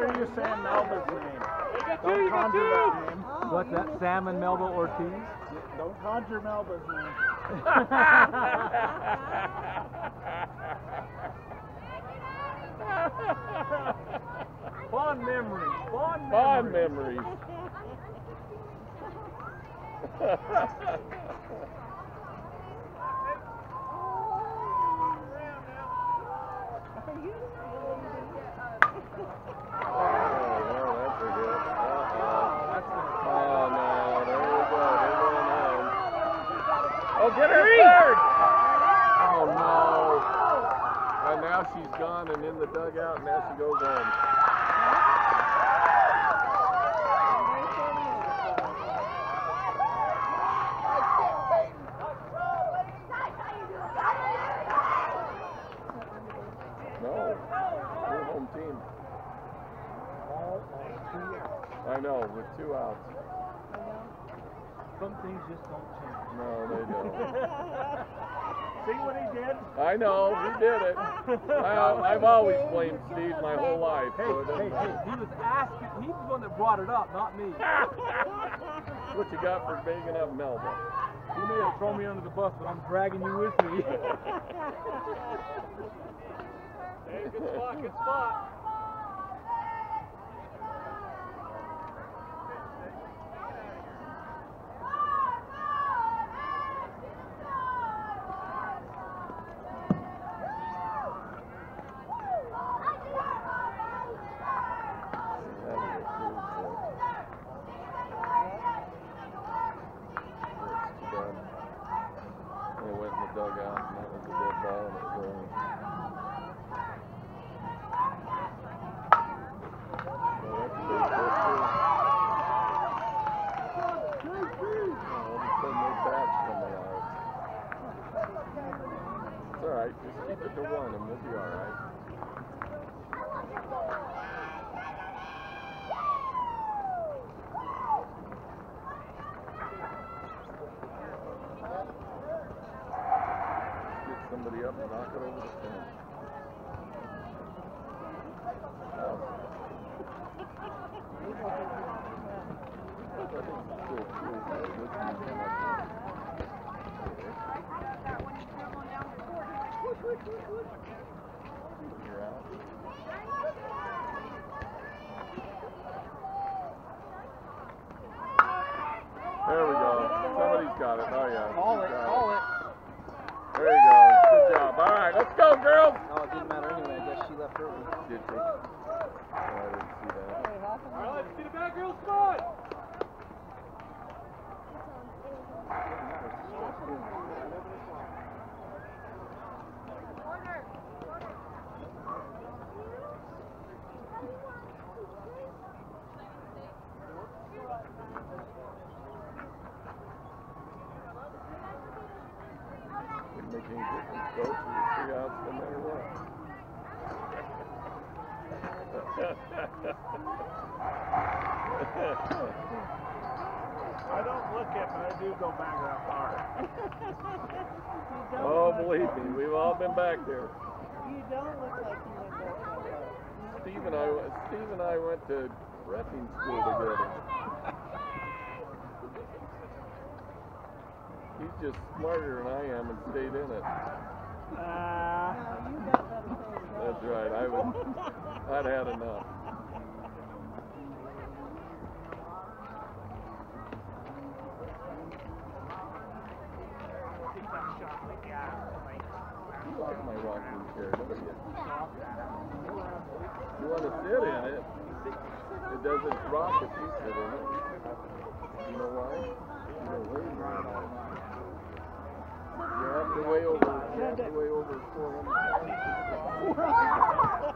are you saying Melba's name? Don't conjure that name. What's that? Sam and Melba Ortiz? Don't conjure Melba's name. Fond memories. Fond memories. Oh, get her third! Oh no! And now she's gone and in the dugout, and now she goes home. No, we're home team. I know, with 2 outs. Some things just don't change. No, they don't. See what he did? I know, he did it. I've always blamed Steve my whole life. Hey, So it doesn't he matter. was asking, he was the one that brought it up, not me. What you got for bigging up Melba? You may have thrown me under the bus, but I'm dragging you with me. Hey, good spot, good spot. They went in the dugout, and that was a dead ball, and it was going. Well, that's a big hit, too. All of a sudden, their bats coming out. It's all right. Just keep it to 1, and we'll be all right. Somebody up and knock it over the fence. You're out. There we go. Somebody's got it. Oh yeah. Call it, call it. There you go. Good job. All right, let's go, girls. Oh, it didn't matter anyway. I guess she left early. Did she? Oh, I didn't see that. All right, let's see the bad girls spot. Wouldn't make any difference, coach. With 3 outs, no matter what. I don't look it, but I do go back that far. Oh, believe me, we've all been back there. You don't look like you went that far. Steve and I went to wrestling school together. He's just smarter than I am and stayed in it. No, you got better things. That's right. I'd had enough. You like my rocking chair, don't you? You want to sit in it? It doesn't rock if you sit in it. You know why? You're way right on. You have to weigh over 400 pounds.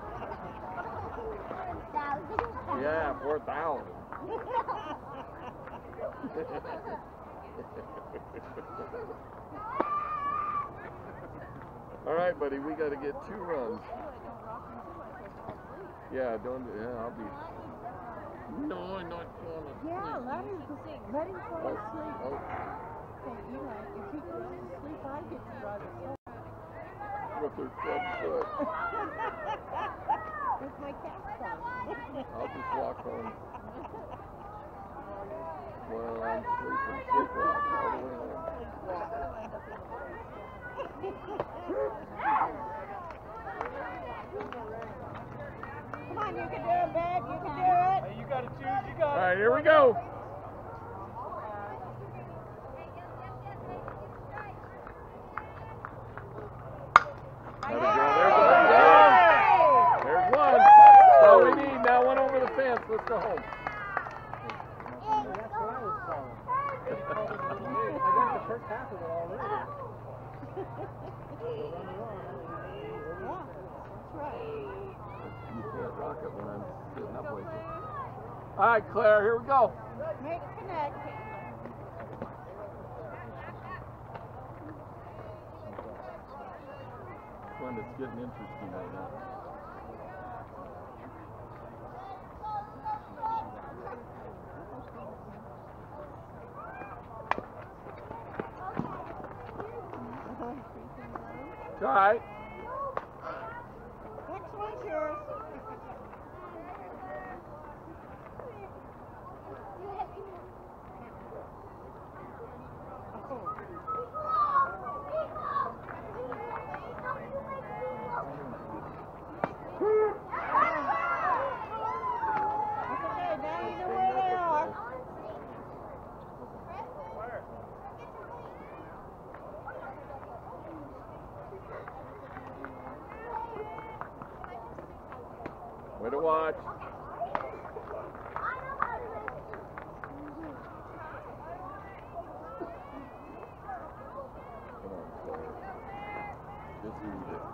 Yeah, 4,000. All right, buddy, we got to get 2 runs. Yeah, I'll be. No, I'm not going to. Yeah, let him fall asleep. Oh. Hey, you know, if he goes to sleep, I get to drive the car. With her club foot. With my cast on. I'll Come on, you can do it, babe. You can do it. Hey, you gotta choose, you got All right, here we go. There's one. That's all we need. Now one over the fence. Let's go home. That's what I was calling. I got the first half of it already. You can't rock it when I'm sitting up like this. All right, Claire, here we go. Make it connect. This one that's getting interesting right now. It's all right. Next one's yours. Okay, now you know where they are. Way to watch. Come on, Claire. Just use it.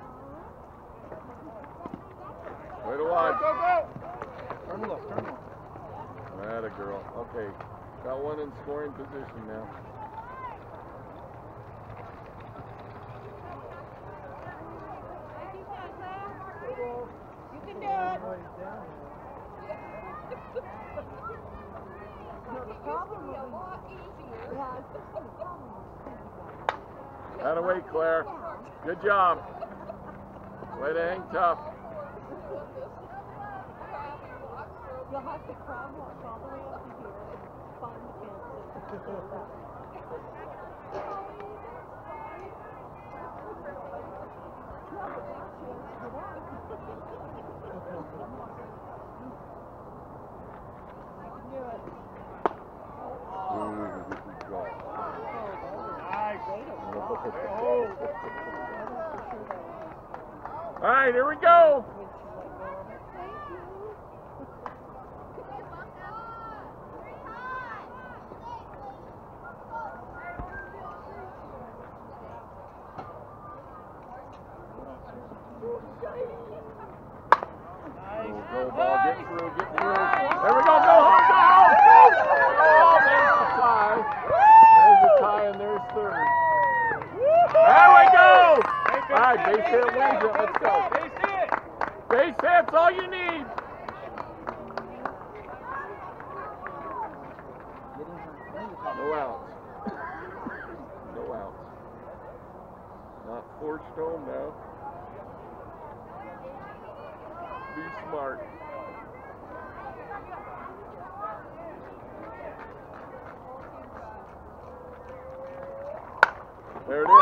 Way to watch. Go, go! Turn left, turn left. Atta girl. Okay. Got one in scoring position now. You can do it. The problem is a lot easier. Yeah. Atta way, Claire. Good job. Way to hang tough. You'll have to crowd walk all the way up to here and find the fence and go that way. All right, here we go. Go ball, get through, get through. There we go, go home, go home! Oh, there's the tie. There's the tie, and there's third. There we go! All right, base hit wins it, let's go. Base hit! Base hit's all you need. No outs. No outs. Not forced home now. Be smart. There it is.